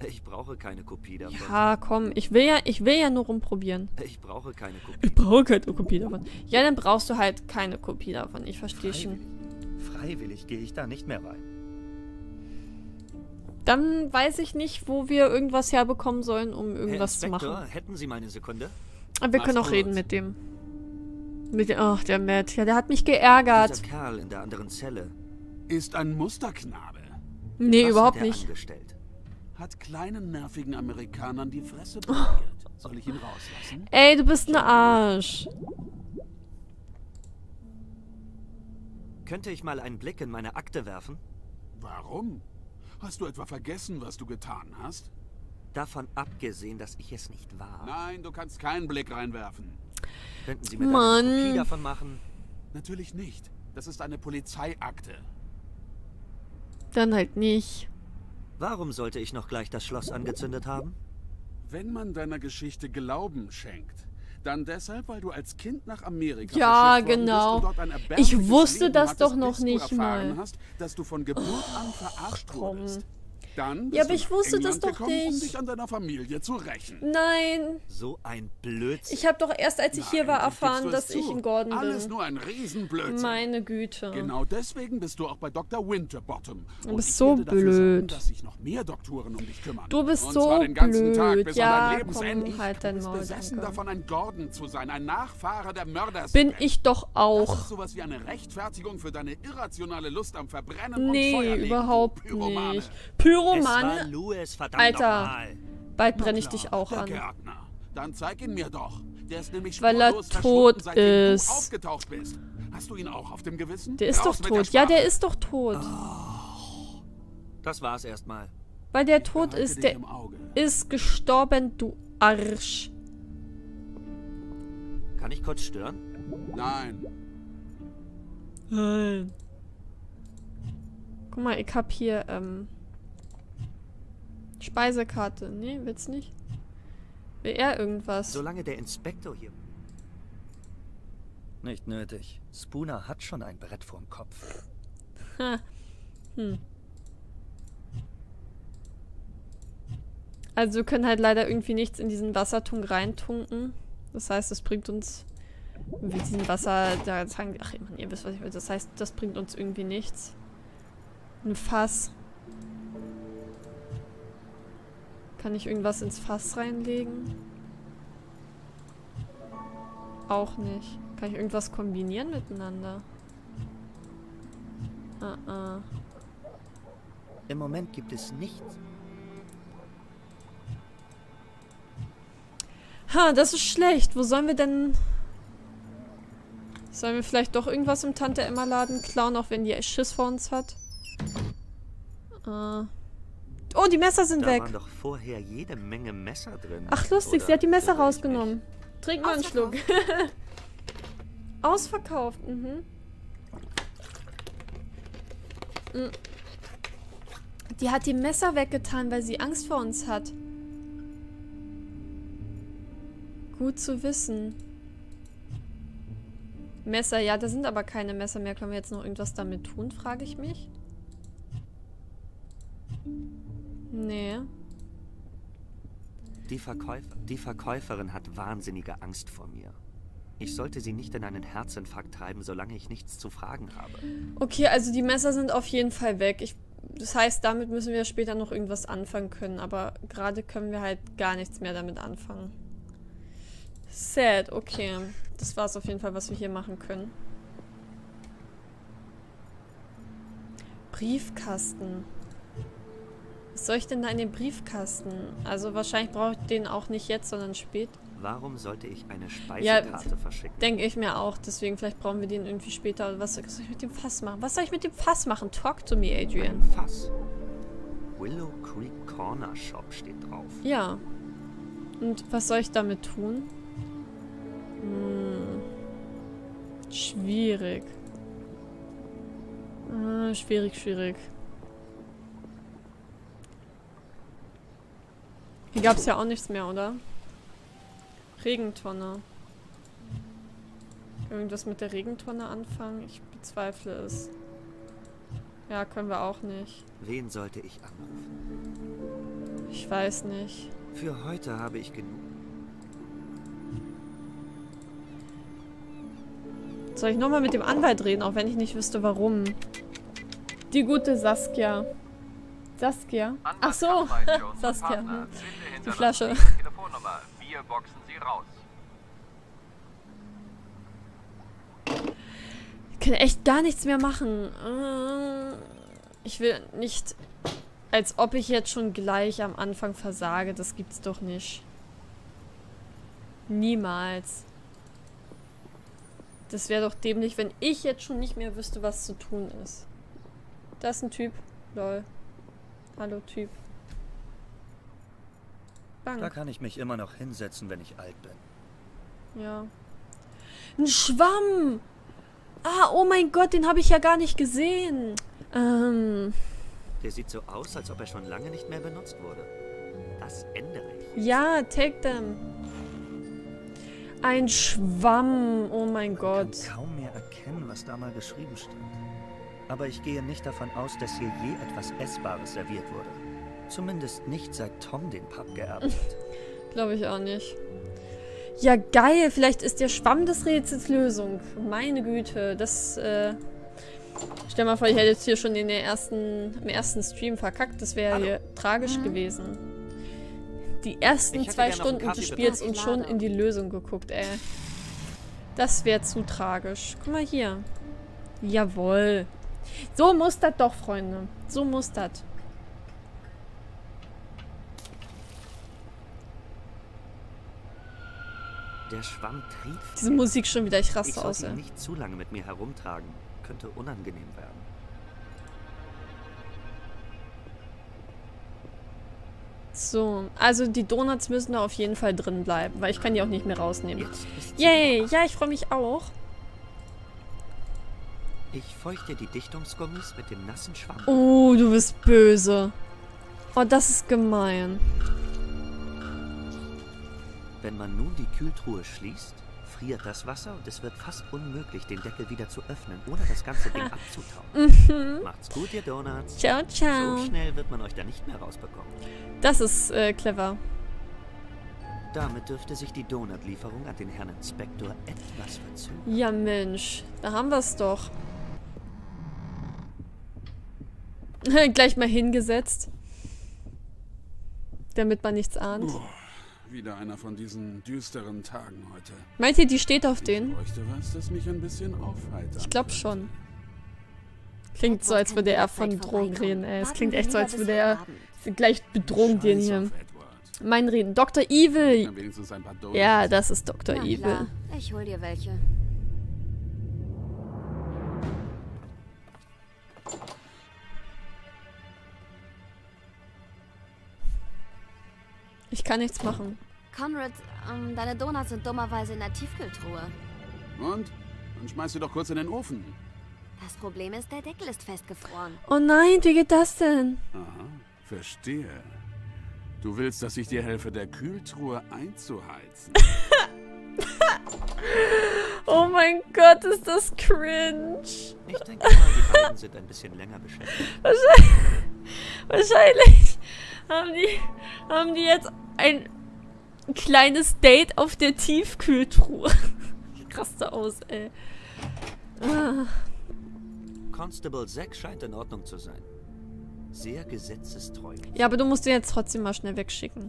Ich brauche keine Kopie davon. Ja, komm, ich will ja nur rumprobieren. Ich brauche keine Kopie. Ich brauche keine Kopie davon. Ja, dann brauchst du halt keine Kopie davon. Ich verstehe schon. Freiwillig gehe ich da nicht mehr rein. Dann weiß ich nicht, wo wir irgendwas herbekommen sollen, um irgendwas zu machen. Hätten Sie mal eine Sekunde? Aber wir können auch reden mit dem. Ach, der Matt. Ja, der hat mich geärgert. Dieser Kerl in der anderen Zelle. Ist ein Musterknabe. Nee, Was überhaupt hat er nicht. angestellt? Hat kleinen, nervigen Amerikanern die Fresse Oh. blockiert. Soll ich ihn rauslassen? Ey, du bist ein Arsch. Könnte ich mal einen Blick in meine Akte werfen? Warum? Hast du etwa vergessen, was du getan hast? Davon abgesehen, dass ich es nicht war. Nein, du kannst keinen Blick reinwerfen. Könnten Sie mir da Mann. eine Kopie davon machen? Natürlich nicht. Das ist eine Polizeiakte. Dann halt nicht. Warum sollte ich noch gleich das Schloss angezündet haben? Wenn man deiner Geschichte Glauben schenkt, dann deshalb, weil du als Kind nach Amerika Ja, verschifft worden genau. bist und dort ein erbärmliches Ich wusste Leben das hattest, doch noch bis du nicht erfahren mal. hast, dass du von Geburt an verarscht komm. wurdest. Dann bist Ja, aber du ich nach wusste das England doch gekommen, um nicht. dich an deiner Familie zu rächen. Nein. So ein Blödsinn. Ich habe doch erst, als ich hier war, Nein, erfahren, gibst du es dass ich zu? in Gordon Alles bin. nur ein Riesenblödsinn. Meine Güte. Genau deswegen bist du auch bei Dr. Winterbottom. Du bist ich so werde dafür blöd. sorgen, dass sich noch mehr Doktoren um dich kümmern. Du bist Und so zwar den ganzen Tag blöd. bis Ja, an dein Lebensende. komm, halt dein Du bist Maul, besessen danke. davon, ein Gordon zu sein, ein Nachfahre der Mörder. Bin ich doch Das auch. ist sowas wie eine Rechtfertigung für deine irrationale Lust am Verbrennen und Nee, Feuerlegen, überhaupt Pyromane. nicht. es war Pyromann. Louis, verdammt Alter. nochmal. Bald Na brenne ich klar, dich auch der an. Gärtner. Dann zeig ihn mir doch. Der ist nämlich Weil er spurlos tot verschwunden, seitdem ist. du aufgetaucht bist. Hast du ihn auch auf dem Gewissen? Der ist doch Raus mit der tot. Ja, der Sprache. ist doch tot. Das war's erstmal. Weil der tot Behalte ist. dich Der im Auge. ist gestorben, du Arsch. Kann ich kurz stören? Nein. Nein. Guck mal, ich hab hier, Speisekarte. Nee, willst nicht? Will er irgendwas? Solange der Inspektor hier... Nicht nötig. Spooner hat schon ein Brett vorm Kopf. Ha. Also wir können halt leider irgendwie nichts in diesen Wassertunk reintunken. Das heißt, das bringt uns... Wie diesen Wasser... Da sagen, ach, Mann, ihr wisst, was ich will. Das heißt, das bringt uns irgendwie nichts. Ein Fass. Kann ich irgendwas ins Fass reinlegen? Auch nicht. Kann ich irgendwas kombinieren miteinander? Im Moment gibt es nichts. Ha, das ist schlecht. Wo sollen wir denn... Sollen wir vielleicht doch irgendwas im Tante-Emma-Laden klauen, auch wenn die Schiss vor uns hat? Oh, die Messer sind Da weg. waren doch vorher jede Menge Messer drin. Ach, lustig, Oder sie hat die Messer irre ich rausgenommen. Trink mal einen Schluck. Ausverkauft, Die hat die Messer weggetan, weil sie Angst vor uns hat. Gut zu wissen. Messer, ja, da sind aber keine Messer mehr. Können wir jetzt noch irgendwas damit tun, frage ich mich. Nee. Die Verkäuferin hat wahnsinnige Angst vor mir. Ich sollte sie nicht in einen Herzinfarkt treiben, solange ich nichts zu fragen habe. Okay, also die Messer sind auf jeden Fall weg. Das heißt, damit müssen wir später noch irgendwas anfangen können. Aber gerade können wir halt gar nichts mehr damit anfangen. Sad, okay. Das war es auf jeden Fall, was wir hier machen können. Briefkasten. Was soll ich denn da in den Briefkasten? Also wahrscheinlich brauche ich den auch nicht jetzt, sondern später. Warum sollte ich eine Speisekarte verschicken? Denke ich mir auch. Deswegen vielleicht brauchen wir den irgendwie später. Oder was soll ich mit dem Fass machen? Was soll ich mit dem Fass machen? Talk to me, Adrian. Ein Fass. Willow Creek Corner Shop steht drauf. Ja. Und was soll ich damit tun? Schwierig. Schwierig. Hier gab es ja auch nichts mehr, oder? Regentonne. Können wir irgendwas mit der Regentonne anfangen? Ich bezweifle es. Ja, können wir auch nicht. Wen sollte ich anrufen? Ich weiß nicht. Für heute habe ich genug. Soll ich nochmal mit dem Anwalt reden, auch wenn ich nicht wüsste, warum? Die gute Saskia. Saskia? Ach so, Saskia. Die Flasche. Wir boxen sie raus. Ich kann echt gar nichts mehr machen. Ich will nicht... Als ob ich jetzt schon gleich am Anfang versage. Das gibt's doch nicht. Niemals. Das wäre doch dämlich, wenn ich jetzt schon nicht mehr wüsste, was zu tun ist. Da ist ein Typ. Lol. Hallo, Typ. Bang. Da kann ich mich immer noch hinsetzen, wenn ich alt bin. Ja. Ein Schwamm! Ah, oh mein Gott, den habe ich ja gar nicht gesehen. Der sieht so aus, als ob er schon lange nicht mehr benutzt wurde. Das ändere ich. Ja, take them. Ein Schwamm, oh mein Gott. Ich kann kaum mehr erkennen, was da mal geschrieben stand. Aber ich gehe nicht davon aus, dass hier je etwas Essbares serviert wurde. Zumindest nicht seit Tom den Pub geerbt hat. Glaube ich auch nicht. Ja, geil. Vielleicht ist der Schwamm des Rätsels Lösung. Meine Güte, das, stell mal vor, ich hätte jetzt hier schon im ersten Stream verkackt. Das wäre hier tragisch gewesen. Die ersten 2 Stunden des Spiels und schon in die Lösung geguckt, ey. Das wäre zu tragisch. Guck mal hier. Jawohl. So muss das doch, Freunde. So muss das. Der Schwamm trieft. Diese Musik schon wieder, ich raste Ich aus, sollte ihn ey. nicht zu lange mit mir herumtragen. Könnte unangenehm werden. So, also die Donuts müssen da auf jeden Fall drin bleiben, weil ich kann die auch nicht mehr rausnehmen. Jetzt ist sie Yay, gemacht. ja, ich freue mich auch. Ich feuchte die Dichtungsgummis mit dem nassen Schwamm. Oh, du bist böse. Oh, das ist gemein. Wenn man nun die Kühltruhe schließt, friert das Wasser und es wird fast unmöglich, den Deckel wieder zu öffnen, ohne das ganze Ding abzutauen. Macht's gut, ihr Donuts. Ciao, ciao. So schnell wird man euch da nicht mehr rausbekommen. Das ist clever. Damit dürfte sich die Donutlieferung an den Herrn Inspektor etwas verzögern. Ja, Mensch. Da haben wir es doch. Gleich mal hingesetzt. Damit man nichts ahnt. Wieder einer von diesen düsteren Tagen heute. Meint ihr, die steht auf Ich den? bräuchte was, das mich ein bisschen aufheitert. Ich glaube schon. Klingt so, als würde er von Drogen reden, ey. Es klingt echt so, als würde er gleich bedrohen den hier. Mein Reden. Dr. Evil. Dann wenigstens ein paar Donuts. Ja, das ist Dr. Na Evil. klar, ich hol dir welche. Ich kann nichts machen. Conrad, deine Donuts sind dummerweise in der Tiefkühltruhe. Und? Dann schmeißt du doch kurz in den Ofen. Das Problem ist, der Deckel ist festgefroren. Oh nein, wie geht das denn? Aha, verstehe. Du willst, dass ich dir helfe, der Kühltruhe einzuheizen. Oh mein Gott, ist das cringe. Ich denke mal, die beiden sind ein bisschen länger beschäftigt. Wahrscheinlich haben die jetzt ein kleines Date auf der Tiefkühltruhe. Ich raste aus, ey. Constable Zack scheint in Ordnung zu sein. Sehr gesetzestreu. Ja, aber du musst den jetzt trotzdem mal schnell wegschicken.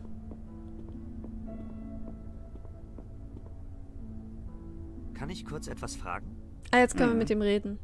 Kann ich kurz etwas fragen? Ah, jetzt können wir mit dem reden.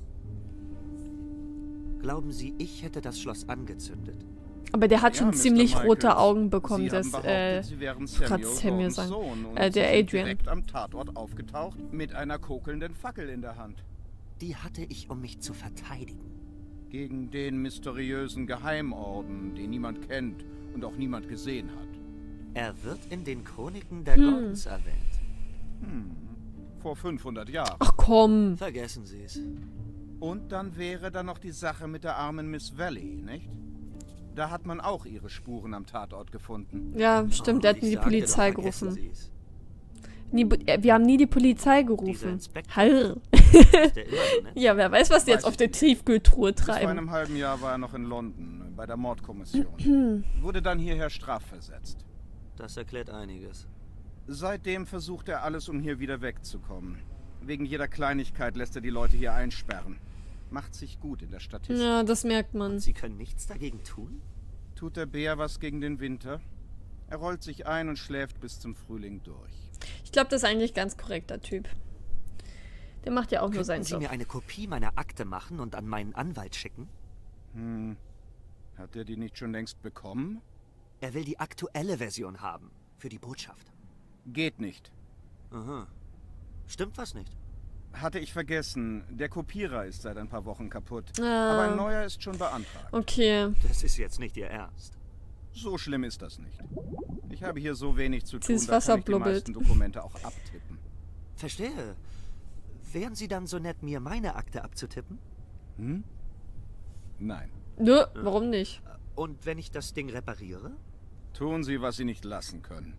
Glauben Sie, ich hätte das Schloss angezündet? Aber der hat Ja, schon Mr. ziemlich rote Michaels. Augen bekommen, Sie das, haben behauptet, Sie wären grad Samuel Gordons sagen. Sohn und Der Sie sind Adrian. direkt am Tatort aufgetaucht mit einer kokelnden Fackel in der Hand. Die hatte ich, um mich zu verteidigen. Gegen den mysteriösen Geheimorden, den niemand kennt und auch niemand gesehen hat. Er wird in den Chroniken der Gordons erwähnt. Vor 500 Jahren. Ach komm. Vergessen Sie es. Und dann wäre da noch die Sache mit der armen Miss Valley, nicht? Da hat man auch ihre Spuren am Tatort gefunden. Ja, stimmt, der hat Ich nie die sagte Polizei doch, vergessen gerufen. Sie es. Wir haben nie die Polizei Dieser gerufen. Inspektor Hall. Ist der immer so nett? Ja, wer weiß, was die jetzt Weiß auf ich der nicht. Tiefkühltruhe Bis vor treiben. einem halben Jahr war er noch in London bei der Mordkommission. Wurde dann hierher strafversetzt. Das erklärt einiges. Seitdem versucht er alles, um hier wieder wegzukommen. Wegen jeder Kleinigkeit lässt er die Leute hier einsperren. Macht sich gut in der Statistik. Ja, das merkt man. Sie können nichts dagegen tun? Tut der Bär was gegen den Winter? Er rollt sich ein und schläft bis zum Frühling durch. Ich glaube, das ist eigentlich ganz korrekter Typ. Der macht ja auch nur seinen Könnten Sie Job. mir eine Kopie meiner Akte machen und an meinen Anwalt schicken? Hat er die nicht schon längst bekommen? Er will die aktuelle Version haben. Für die Botschaft. Geht nicht. Aha. Stimmt was nicht? Hatte ich vergessen. Der Kopierer ist seit ein paar Wochen kaputt. Ah. Aber ein neuer ist schon beantragt. Okay. Das ist jetzt nicht Ihr Ernst. So schlimm ist das nicht. Ich habe hier so wenig zu tun, Dieses da Wasser kann ich die blubbelt. meisten Dokumente auch abtippen. Verstehe. Wären Sie dann so nett, mir meine Akte abzutippen? Nein. Nö, warum nicht? Und wenn ich das Ding repariere? Tun Sie, was Sie nicht lassen können.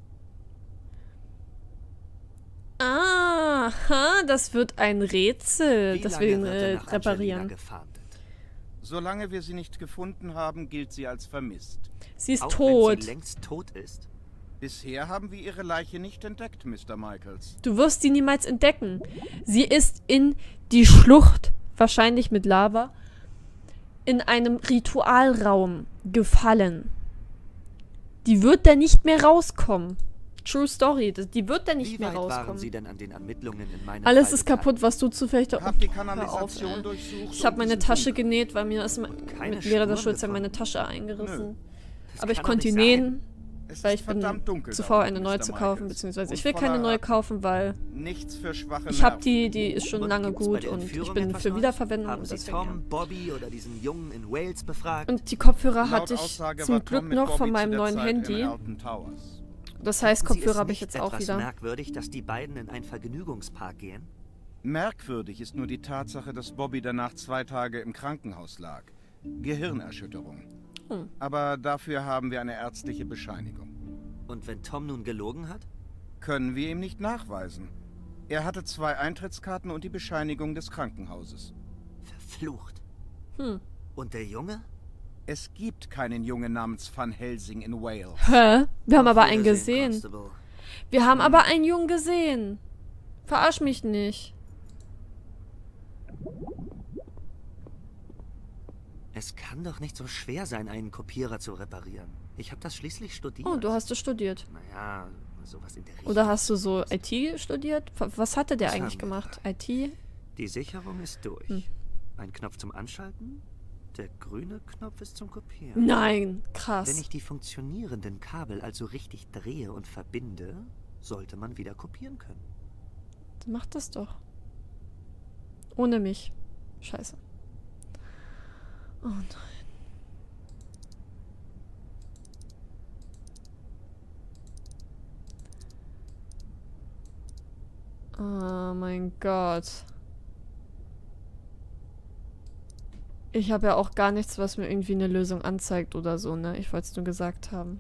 Aha, das wird ein Rätsel, dass wir ihn wird er nach Angelina reparieren. gefahndet? Solange wir sie nicht gefunden haben, gilt sie als vermisst. Sie ist Auch tot. wenn sie längst tot ist? Bisher haben wir ihre Leiche nicht entdeckt, Mr. Michaels. Du wirst sie niemals entdecken. Sie ist in die Schlucht, wahrscheinlich mit Lava, in einem Ritualraum gefallen. Die wird da nicht mehr rauskommen. True Story. Die wird da nicht Wie mehr weit waren rauskommen. Sie denn an den Ermittlungen in meinem Alles Fall ist kaputt, was du zufällig... Hab die Hör auf, Kanalisation ey. durchsucht. Ich habe und meine diesen Tasche Tunnel. genäht, weil mir ist keine mit Lehrer der Spuren Schulzeit meine gefunden? Tasche eingerissen. Das Aber ich kann doch konnte die nicht sein. nähen, Es weil ist ich bin verdammt dunkel zu da faul, unten, eine neue Mr. zu kaufen, Michaels. beziehungsweise Und ich will keine voller neue kaufen, weil Nichts für schwache ich habe Nerven. die ist schon Und lange gibt's bei gut der und ich Entführung bin etwas für Neues? Wiederverwendung Haben und Sie deswegen, Tom, Bobby oder diesen Jungen in Wales befragt? Und die Kopfhörer Laut hatte ich Aussage zum war Tom Glück mit noch Bobby von zu meinem der neuen Zeit in Handy. Alton Towers. Das heißt, Finden Sie Kopfhörer es habe ich nicht jetzt auch etwas wieder. merkwürdig, dass die beiden in einen Vergnügungspark gehen? Merkwürdig ist nur die Tatsache, dass Bobby danach 2 Tage im Krankenhaus lag. Gehirnerschütterung. Aber dafür haben wir eine ärztliche Bescheinigung. Und wenn Tom nun gelogen hat? Können wir ihm nicht nachweisen. Er hatte 2 Eintrittskarten und die Bescheinigung des Krankenhauses. Verflucht. Und der Junge? Es gibt keinen Jungen namens Van Helsing in Wales. Hä? Wir haben Auf aber einen Wiedersehen, gesehen. Constable. Wir haben aber einen Jungen gesehen. Verarsch mich nicht. Es kann doch nicht so schwer sein, einen Kopierer zu reparieren. Ich habe das schließlich studiert. Oh, du hast es studiert. Naja, sowas in der Richtung. Oder hast du so IT studiert? Was hatte der Was eigentlich haben wir gemacht? da? IT? Die Sicherung ist durch. Ein Knopf zum Anschalten. Der grüne Knopf ist zum Kopieren. Nein, Wenn krass. ich die funktionierenden Kabel also richtig drehe und verbinde, sollte man wieder kopieren können. Mach das doch. Ohne mich. Scheiße. Oh nein. Oh mein Gott. Ich habe ja auch gar nichts, was mir irgendwie eine Lösung anzeigt oder so, ne? Ich wollte es nur gesagt haben.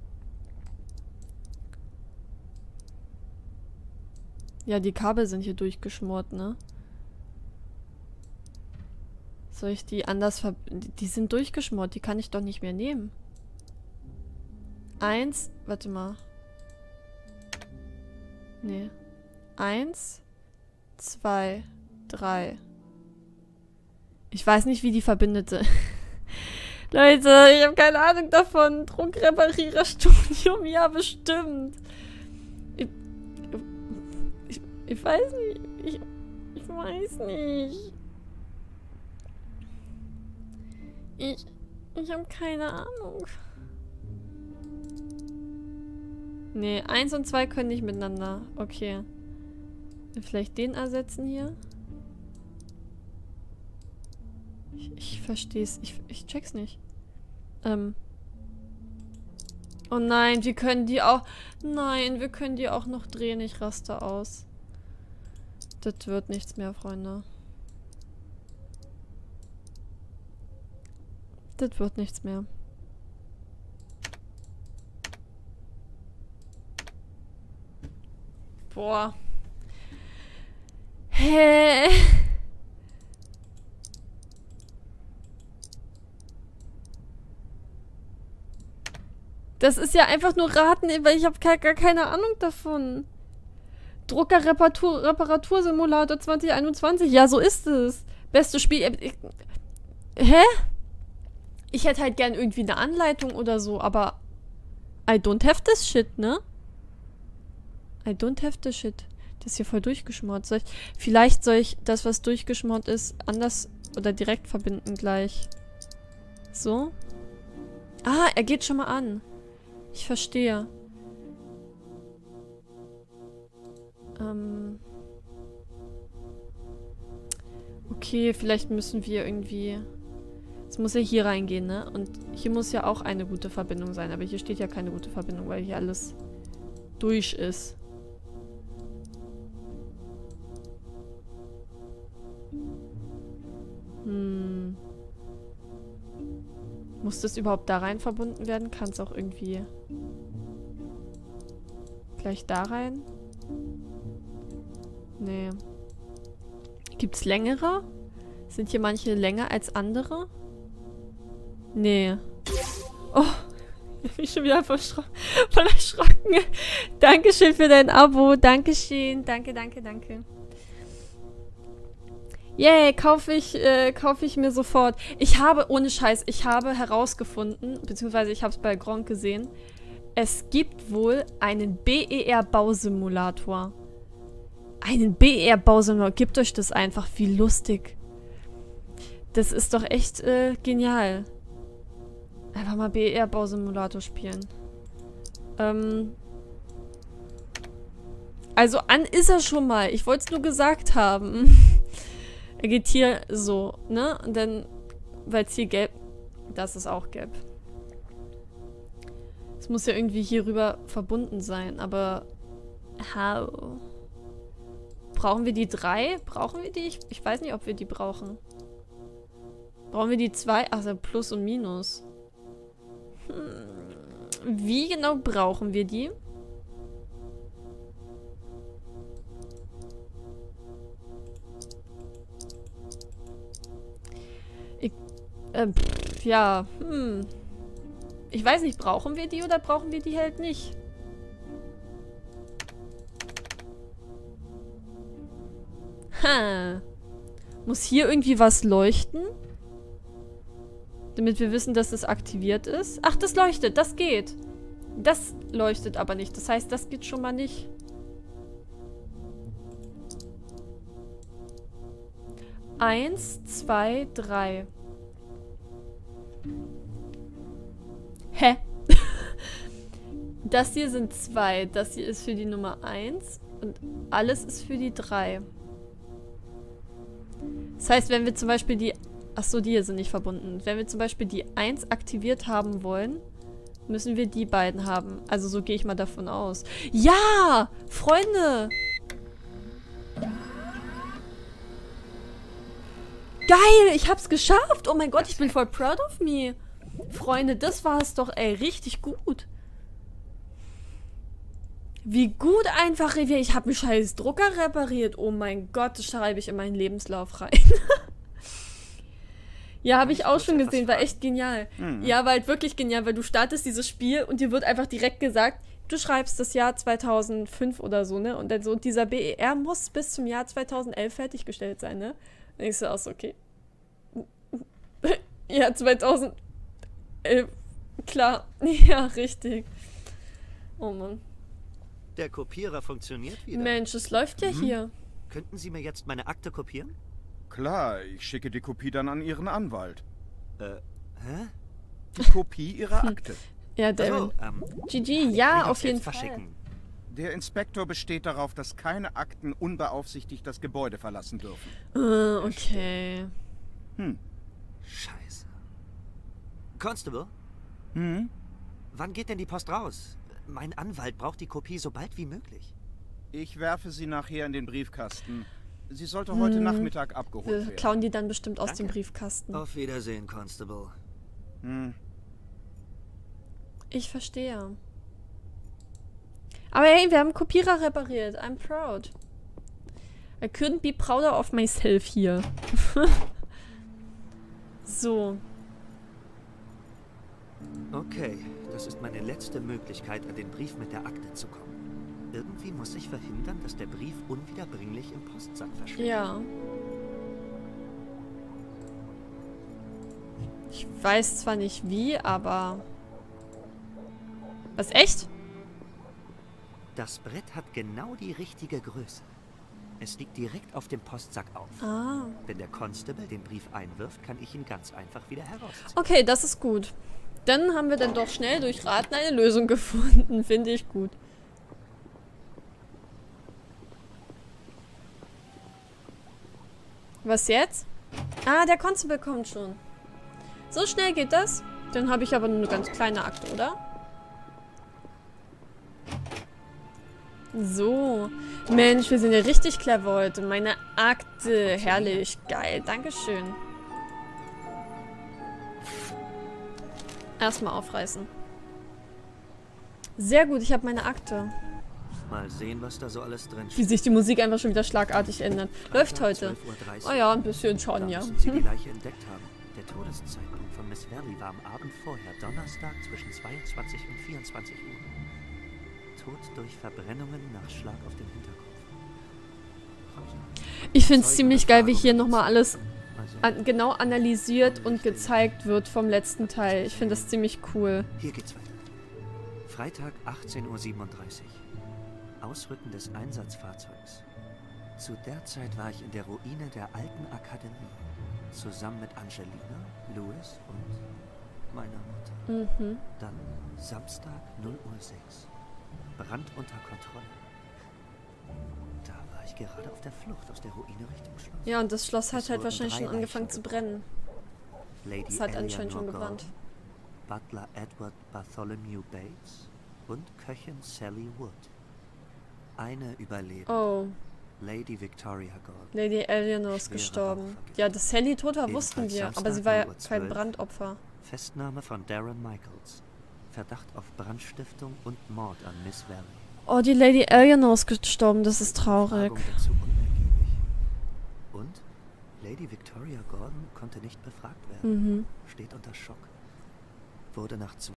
Ja, die Kabel sind hier durchgeschmort, ne? Soll ich die anders Die sind durchgeschmort, die kann ich doch nicht mehr nehmen. 1, warte mal. Nee. 1, 2, 3. Ich weiß nicht, wie die verbindet sind. Leute, ich habe keine Ahnung davon. Druckrepariererstudium, ja, bestimmt. Ich weiß nicht. Ich weiß nicht. Ich habe keine Ahnung. Nee, 1 und 2 können nicht miteinander. Okay. Vielleicht den ersetzen hier? Ich versteh's. Ich check's nicht. Oh nein, wir können die auch... Nein, wir können die auch noch drehen. Ich raste aus. Das wird nichts mehr, Freunde. Das wird nichts mehr. Boah. Hä? Das ist ja einfach nur raten, weil ich habe gar keine Ahnung davon. Drucker-Reparatursimulator 2021. Ja, so ist es. Beste Spiel. Hä? Ich hätte halt gern irgendwie eine Anleitung oder so, aber I don't have this shit, ne? I don't have this shit. Das ist hier voll durchgeschmort. Vielleicht soll ich das, was durchgeschmort ist, anders oder direkt verbinden gleich. So. Ah, er geht schon mal an. Ich verstehe. Okay, vielleicht müssen wir irgendwie... Es muss ja hier reingehen, ne? Und hier muss ja auch eine gute Verbindung sein. Aber hier steht ja keine gute Verbindung, weil hier alles durch ist. Muss das überhaupt da rein verbunden werden? Kann es auch irgendwie gleich da rein? Nee. Gibt es längere? Sind hier manche länger als andere? Nee. Oh, ich bin schon wieder voll erschrocken. Dankeschön für dein Abo. Dankeschön. Danke, danke, danke. Yay, kaufe ich mir sofort. Ich habe, ohne Scheiß, ich habe herausgefunden, beziehungsweise ich habe es bei Gronk gesehen, es gibt wohl einen BER-Bausimulator. Einen BER-Bausimulator. Gebt euch das einfach. Wie lustig. Das ist doch echt genial. Einfach mal BER-Bausimulator spielen. Also an ist er schon mal. Ich wollte es nur gesagt haben. Er geht hier so, ne? Und dann, weil es hier gelb... Das ist auch gelb. Es muss ja irgendwie hier rüber verbunden sein, aber... How? Brauchen wir die 3? Brauchen wir die? Ich weiß nicht, ob wir die brauchen. Brauchen wir die 2? Also Plus und Minus. Wie genau brauchen wir die? Ja, Ich weiß nicht, brauchen wir die oder brauchen wir die halt nicht? Muss hier irgendwie was leuchten? Damit wir wissen, dass es aktiviert ist. Ach, das leuchtet, das geht. Das leuchtet aber nicht. Das heißt, das geht schon mal nicht. Eins, 2, 3. Hä? Das hier sind 2. Das hier ist für die Nummer 1. Und alles ist für die 3. Das heißt, wenn wir zum Beispiel die... Achso, die hier sind nicht verbunden. Wenn wir zum Beispiel die 1 aktiviert haben wollen, müssen wir die beiden haben. Also so gehe ich mal davon aus. Ja! Freunde! Geil! Ich hab's geschafft! Oh mein Gott, ich bin voll proud of me. Freunde, das war es doch, ey. Richtig gut. Wie gut einfach. Ich habe einen scheiß Drucker repariert. Oh mein Gott, das schreibe ich in meinen Lebenslauf rein. Ja, habe ich auch schon gesehen. War echt genial. Ja, war halt wirklich genial, weil du startest dieses Spiel und dir wird einfach direkt gesagt, du schreibst das Jahr 2005 oder so, ne? Und dann so, dieser BER muss bis zum Jahr 2011 fertiggestellt sein, ne? Dann denkst du auch so, okay. Ja, 2011. Klar. Ja, richtig. Oh Mann. Der Kopierer funktioniert wieder. Mensch, es läuft ja hier. Könnten Sie mir jetzt meine Akte kopieren? Klar, ich schicke die Kopie dann an Ihren Anwalt. Hä? Die Kopie Ihrer Akte. Ja, Devin. GG, ja, auf jeden Fall. Der Inspektor besteht darauf, dass keine Akten unbeaufsichtigt das Gebäude verlassen dürfen. Okay. Scheiße. Constable? Wann geht denn die Post raus? Mein Anwalt braucht die Kopie so bald wie möglich. Ich werfe sie nachher in den Briefkasten. Sie sollte heute Nachmittag abgeholt werden. Wir klauen die dann bestimmt aus dem Briefkasten. Auf Wiedersehen, Constable. Ich verstehe. Aber hey, wir haben Kopierer repariert. I'm proud. I couldn't be prouder of myself hier. So. Okay, das ist meine letzte Möglichkeit, an den Brief mit der Akte zu kommen. Irgendwie muss ich verhindern, dass der Brief unwiederbringlich im Postsack verschwindet. Ja. Ich weiß zwar nicht wie, aber... Was, echt? Das Brett hat genau die richtige Größe. Es liegt direkt auf dem Postsack auf. Ah. Wenn der Constable den Brief einwirft, kann ich ihn ganz einfach wieder herausziehen. Okay, das ist gut. Dann haben wir dann doch schnell durch Raten eine Lösung gefunden. Finde ich gut. Was jetzt? Ah, der Constable kommt schon. So schnell geht das? Dann habe ich aber nur eine ganz kleine Akte, oder? So. Mensch, wir sind ja richtig clever heute. Meine Akte. Herrlich. Geil. Dankeschön. Erstmal aufreißen. Sehr gut, ich habe meine Akte. Mal sehen, was da so alles drin Wie steht. sich die Musik einfach schon wieder schlagartig ändert. Läuft heute. 12:30 Oh ja, ein bisschen schon, Da ja. müssen Sie die Leiche entdeckt haben. Der Todeszeitpunkt von Miss Valley war am Abend vorher, Donnerstag zwischen 22 und 24 Uhr. Tod durch Verbrennungen nach Schlag auf den Hinterkopf. Ich finde es ziemlich geil, wie hier nochmal alles Also, genau analysiert und gezeigt wird vom letzten Teil. Ich finde das ziemlich cool. hier geht's weiter. Freitag 18:37 Uhr. Ausrücken des Einsatzfahrzeugs. Zu der Zeit war ich in der Ruine der alten Akademie. Zusammen mit Angelina, Louis und meiner Mutter. Mhm. Dann Samstag 0:06 Uhr. Brand unter Kontrolle. Da war ich gerade auf der Flucht aus der Ruine Richtung Schloss. Ja, und das Schloss hat Es halt wurden wahrscheinlich 3 schon angefangen Leichen zu brennen. Lady Es hat anscheinend schon Eleanor gebrannt. Gordon, Butler Edward Bartholomew Bates und Köchin Sally Wood. Eine überlebt. Oh, Lady Victoria Gordon. Lady Eleanor ist Schwere gestorben. Rauchvergiftung. Ja, dass Sally tot war, Ebenfalls wussten wir. Samstag Aber sie war ja 0:12 Uhr. kein Brandopfer. Festnahme von Darren Michaels. Verdacht auf Brandstiftung und Mord an Miss Valley. Oh, die Lady Eleanor ist gestorben. Das ist traurig. Befragung dazu unergiebig. Und Lady Victoria Gordon konnte nicht befragt werden. Mhm. Steht unter Schock. Wurde nach